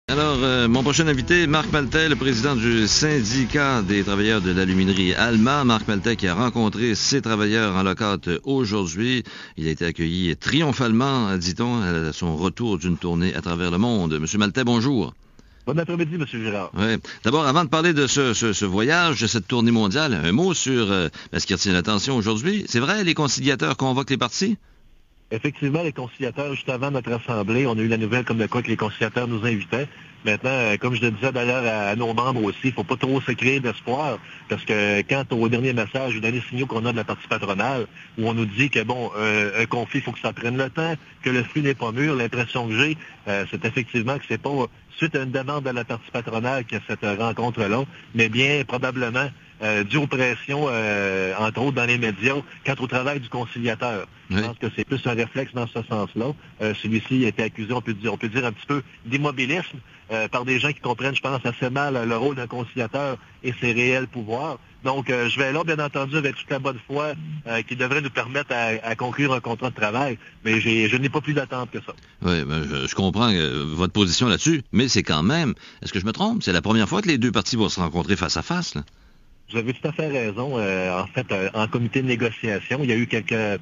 Alors, mon prochain invité, Marc Maltais, le président du syndicat des travailleurs de l'aluminerie Alma. Marc Maltais qui a rencontré ses travailleurs en lockout aujourd'hui. Il a été accueilli triomphalement, dit-on, à son retour d'une tournée à travers le monde. Monsieur Maltais, bonjour. Bon après-midi, M. Girard. Oui. D'abord, avant de parler de ce voyage, de cette tournée mondiale, un mot sur ce qui retient l'attention aujourd'hui. C'est vrai, les conciliateurs convoquent les partis? Effectivement, les conciliateurs, juste avant notre assemblée, on a eu la nouvelle comme de quoi que les conciliateurs nous invitaient. Maintenant, comme je le disais d'ailleurs à nos membres aussi, il ne faut pas trop se créer d'espoir, parce que quand au dernier message, aux derniers signaux qu'on a de la partie patronale, où on nous dit que bon, un conflit, il faut que ça prenne le temps, que le fruit n'est pas mûr, l'impression que j'ai, c'est effectivement que c'est pas suite à une demande de la partie patronale qu'il y a cette rencontre-là, mais bien probablement dû aux pressions, entre autres dans les médias, quant au travail du conciliateur. Oui. Je pense que c'est plus un réflexe dans ce sens-là. Celui-ci a été accusé, on peut dire un petit peu d'immobilisme par des gens qui comprennent, je pense, assez mal le rôle d'un conciliateur et ses réels pouvoirs. Donc, je vais là, bien entendu, avec toute la bonne foi qui devrait nous permettre à conclure un contrat de travail, mais je n'ai pas plus d'attente que ça. Oui, ben, je comprends votre position là-dessus, mais c'est quand même, est-ce que je me trompe? C'est la première fois que les deux partis vont se rencontrer face à face, là? Vous avez tout à fait raison. En fait, en comité de négociation, il y a eu quelques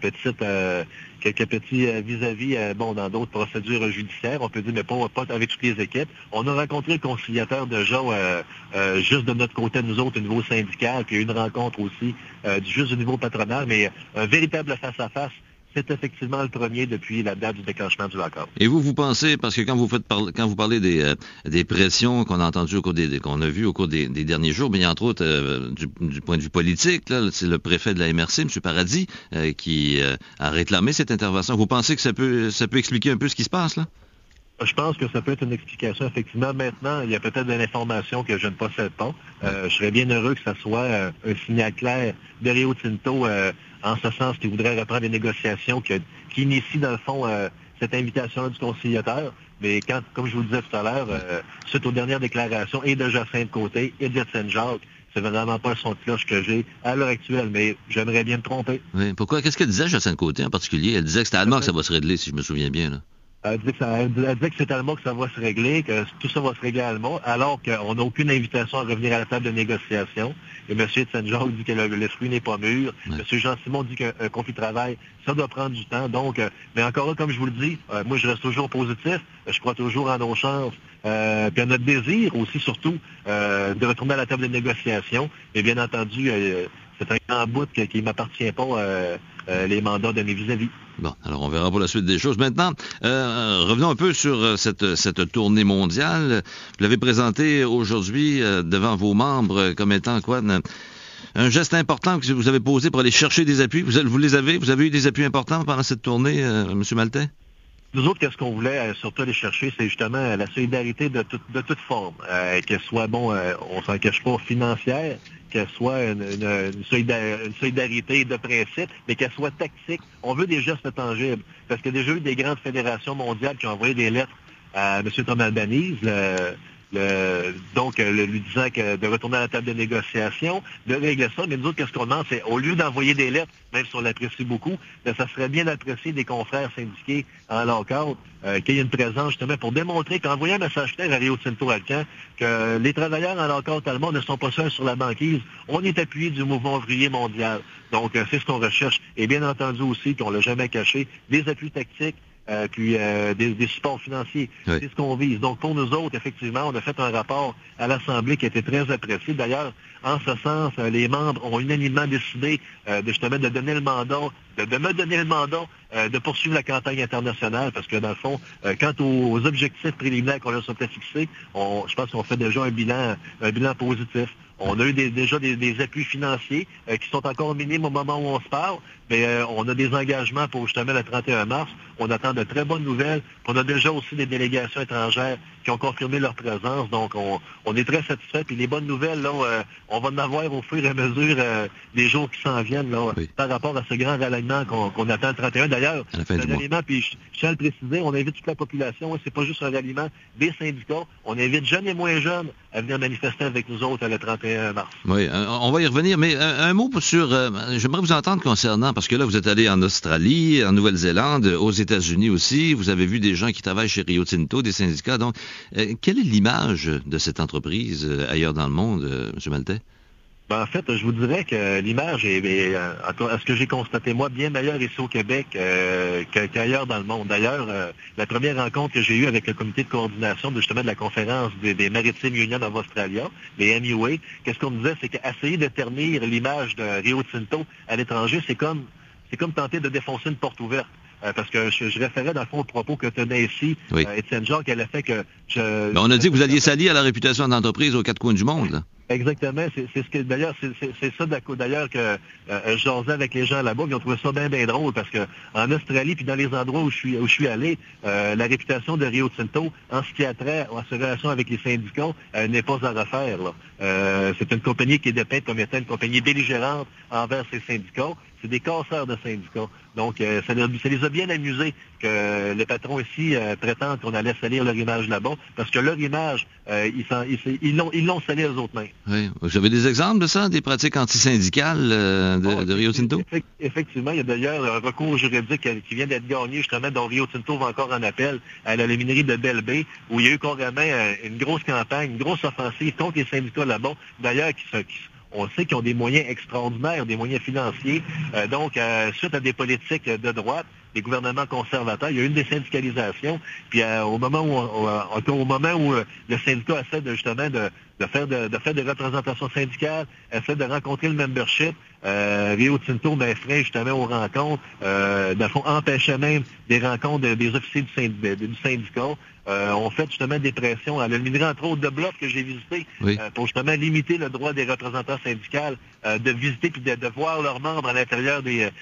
petits vis-à-vis, dans d'autres procédures judiciaires, on peut dire, mais pas avec toutes les équipes. On a rencontré le conciliateur déjà juste de notre côté, nous autres, au niveau syndical, puis il y a eu une rencontre aussi juste au niveau patronal, mais un véritable face-à-face. C'est effectivement le premier depuis la date du déclenchement du lockout. Et vous pensez, parce que quand vous parlez des pressions qu'on a entendues qu'on a vues au cours des derniers jours, mais il y a entre autres, du point de vue politique, là, c'est le préfet de la MRC, M. Paradis, qui a réclamé cette intervention. Vous pensez que ça peut expliquer un peu ce qui se passe, là? Je pense que ça peut être une explication, effectivement. Maintenant, il y a peut-être de l'information que je ne possède pas. Je serais bien heureux que ça soit un signal clair de Rio Tinto en ce sens qu'il voudrait reprendre les négociations, qui initie, dans le fond, cette invitation du conciliateur. Mais comme je vous le disais tout à l'heure, suite aux dernières déclarations et de Jacinthe Côté et d'Étienne Jacques, c'est vraiment pas le son de cloche que j'ai à l'heure actuelle, mais j'aimerais bien me tromper. Oui. Pourquoi? Qu'est-ce qu'elle disait, Jacinthe Côté, en particulier? Elle disait que c'était à Alma que ça va se régler, si je me souviens bien, là. Elle disait que c'est à Alma que ça va se régler, que tout ça va se régler à Alma, alors qu'on n'a aucune invitation à revenir à la table de négociation. Et M. Étienne-Jacques dit que le fruit n'est pas mûr. Ouais. M. Jean-Simon dit qu'un conflit de travail, ça doit prendre du temps. Donc, mais encore là, comme je vous le dis, moi, je reste toujours positif. Je crois toujours en nos chances. Puis à notre désir aussi, surtout, de retourner à la table de négociation. Et bien entendu, c'est un grand bout qui ne m'appartient pas, les mandats de mes vis-à-vis. Bon, alors on verra pour la suite des choses. Maintenant, revenons un peu sur cette tournée mondiale. Vous l'avez présentée aujourd'hui devant vos membres comme étant quoi? Un geste important que vous avez posé pour aller chercher des appuis. Vous avez eu des appuis importants pendant cette tournée, M. Maltais? Nous autres, qu'est-ce qu'on voulait surtout aller chercher, c'est justement la solidarité de toute forme. Qu'elle soit, on s'en cache pas, financière, qu'elle soit une solidarité de principe, mais qu'elle soit tactique. On veut des gestes tangibles. Parce qu'il y a déjà eu des grandes fédérations mondiales qui ont envoyé des lettres à M. Thomas Albanese, lui disant que de retourner à la table de négociation, de régler ça. Mais nous autres, qu'est-ce qu'on demande? C'est, au lieu d'envoyer des lettres, même si on l'apprécie beaucoup, ça serait bien d'apprécier des confrères syndiqués en lockout, qu'il y ait une présence justement pour démontrer qu'envoyer un message clair à Rio Tinto Alcan, que les travailleurs en lockout allemand ne sont pas seuls sur la banquise. On est appuyé du mouvement ouvrier mondial. Donc, c'est ce qu'on recherche. Et bien entendu aussi, qu'on ne l'a jamais caché, des appuis tactiques, puis des supports financiers. Oui. C'est ce qu'on vise. Donc, pour nous autres, effectivement, on a fait un rapport à l'Assemblée qui a été très apprécié. D'ailleurs, en ce sens, les membres ont unanimement décidé de donner le mandat, de me donner le mandat de poursuivre la campagne internationale, parce que dans le fond, quant aux objectifs préliminaires qu'on a sur fixés, je pense qu'on fait déjà un bilan positif. On a eu déjà des appuis financiers qui sont encore minimes au moment où on se parle, mais on a des engagements pour justement le 31 mars. On attend de très bonnes nouvelles. On a déjà aussi des délégations étrangères qui ont confirmé leur présence. Donc, on est très satisfaits. Puis les bonnes nouvelles, là, on va en avoir au fur et à mesure des jours qui s'en viennent là, oui, par rapport à ce grand ralliement qu'on attend le 31. D'ailleurs, le ralliement, puis je tiens à le préciser, on invite toute la population. Hein, c'est pas juste un ralliement des syndicats. On invite jeunes et moins jeunes à venir manifester avec nous autres le 31 mars. Oui, on va y revenir, mais un mot sur... j'aimerais vous entendre concernant, Parce que là, vous êtes allé en Australie, en Nouvelle-Zélande, aux États-Unis aussi. Vous avez vu des gens qui travaillent chez Rio Tinto, des syndicats. Donc, quelle est l'image de cette entreprise ailleurs dans le monde, M. Maltais? Ben, en fait, je vous dirais que l'image est à ce que j'ai constaté, moi, bien meilleure ici au Québec qu'ailleurs dans le monde. D'ailleurs, la première rencontre que j'ai eue avec le comité de coordination justement de la conférence des Maritime Union of Australia, les MUA, qu'est-ce qu'on me disait, c'est qu'essayer de ternir l'image de Rio Tinto à l'étranger, c'est comme tenter de défoncer une porte ouverte. Parce que je référais dans le fond au propos que tenait ici Étienne Jacques, qui a fait que on a dit que vous alliez salir à la réputation de l'entreprise aux quatre coins du monde, là. Exactement. C'est ce que d'ailleurs, c'est ça d'ailleurs que je jasais avec les gens là-bas, ils ont trouvé ça bien drôle parce que en Australie puis dans les endroits où je suis allé, la réputation de Rio Tinto en ce qui a trait à sa relation avec les syndicats n'est pas à refaire, là. C'est une compagnie qui est dépeinte comme étant une compagnie belligérante envers ses syndicats. C'est des casseurs de syndicats. Donc, ça les a bien amusés que les patrons ici prétendent qu'on allait salir leur image là-bas, parce que leur image, ils l'ont sali aux autres mains. Oui. Vous avez des exemples de ça, des pratiques antisyndicales de Rio Tinto? Effectivement, il y a d'ailleurs un recours juridique qui vient d'être gagné, justement, dont Rio Tinto va encore en appel à la minerie de Belle Bay, où il y a eu carrément une grosse campagne, une grosse offensive contre les syndicats là-bas, d'ailleurs, on sait qu'ils ont des moyens extraordinaires, des moyens financiers. Donc, suite à des politiques de droite, des gouvernements conservateurs, il y a eu une désyndicalisation. Puis au moment où le syndicat essaie de faire des représentations syndicales, essaie de rencontrer le membership, Rio Tinto met frein justement aux rencontres, dans le fond, empêchait même des rencontres des officiers du syndicat. On fait justement des pressions à la minerie, entre autres, de Bluff que j'ai visité, pour justement limiter le droit des représentants syndicaux de visiter puis de voir leurs membres à l'intérieur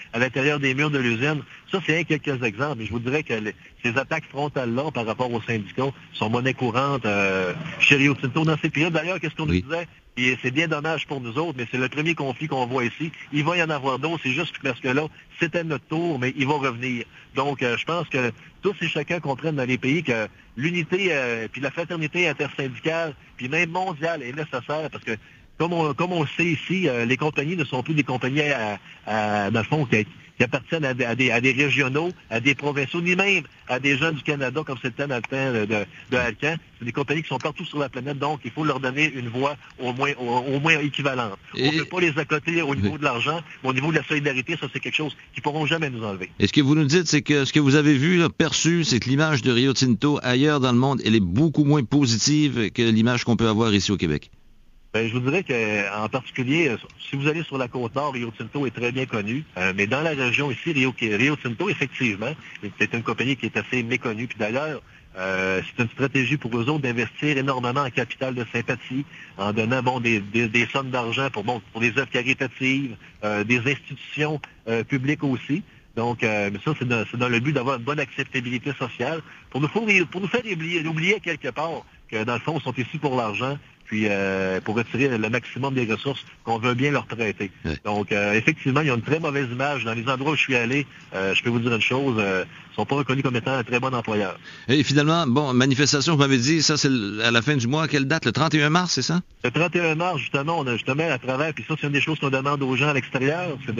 des murs de l'usine. Ça, c'est quelques exemples. Et je vous dirais que ces attaques frontales-là par rapport aux syndicats sont monnaie courante chez Rio Tinto dans ces périodes. D'ailleurs, qu'est-ce qu'on nous disait? Et c'est bien dommage pour nous autres, mais c'est le premier conflit qu'on voit ici. Il va y en avoir d'autres, c'est juste parce que là, c'était notre tour, mais il va revenir. Donc, je pense que tous et chacun comprennent dans les pays que l'unité puis la fraternité intersyndicale, puis même mondiale est nécessaire, parce que comme on le sait ici, les compagnies ne sont plus des compagnies dans le fond, qui appartiennent à des régionaux, à des provinciaux, ni même à des gens du Canada, comme c'était dans le temps de Alcan. C'est des compagnies qui sont partout sur la planète, donc il faut leur donner une voix au moins équivalente. On ne peut pas les accoter au niveau de l'argent, mais au niveau de la solidarité, ça c'est quelque chose qu'ils ne pourront jamais nous enlever. Et ce que vous nous dites, c'est que ce que vous avez vu, là, perçu, c'est que l'image de Rio Tinto ailleurs dans le monde, elle est beaucoup moins positive que l'image qu'on peut avoir ici au Québec. Je vous dirais qu'en particulier, si vous allez sur la Côte-Nord, Rio Tinto est très bien connu. Mais dans la région ici, Rio Tinto, effectivement, c'est une compagnie qui est assez méconnue. Puis d'ailleurs, c'est une stratégie pour eux autres d'investir énormément en capital de sympathie, en donnant des sommes d'argent pour les œuvres caritatives, des institutions publiques aussi. Donc, ça, c'est dans le but d'avoir une bonne acceptabilité sociale. Pour nous faire oublier quelque part que, dans le fond, ils sont ici pour l'argent, puis pour retirer le maximum des ressources qu'on veut bien leur prêter. Oui. Donc, effectivement, il y a une très mauvaise image. Dans les endroits où je suis allé, je peux vous dire une chose, ils ne sont pas reconnus comme étant un très bon employeur. Et finalement, manifestation, vous m'avez dit, ça c'est à la fin du mois, quelle date? Le 31 mars, c'est ça? Le 31 mars, justement, on a justement à travers, puis ça, c'est une des choses qu'on demande aux gens à l'extérieur, c'est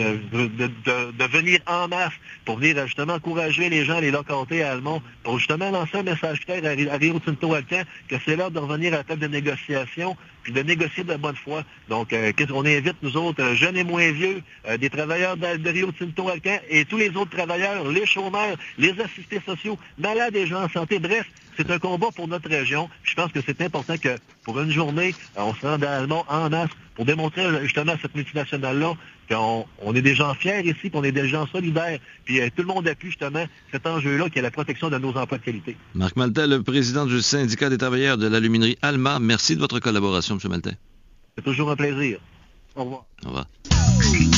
de venir en masse pour venir justement encourager les gens, les localités à Almont, pour justement lancer un message clair à Rio Tinto Alcan que c'est l'heure de revenir à la table de négociation, puis de négocier de bonne foi. Donc, on invite, nous autres, jeunes et moins vieux, des travailleurs de Rio Tinto Alcan et tous les autres travailleurs, les chômeurs, les assistés sociaux, malades et gens en santé. Bref, c'est un combat pour notre région. Je pense que c'est important que, pour une journée, on se rende à Almont en masse pour démontrer justement à cette multinationale-là qu'on est des gens fiers ici, puis on est des gens solidaires, puis tout le monde appuie justement cet enjeu-là qui est la protection de nos emplois de qualité. Marc Maltais, le président du syndicat des travailleurs de l'aluminerie Alma, merci de votre collaboration, M. Maltais. C'est toujours un plaisir. Au revoir. Au revoir.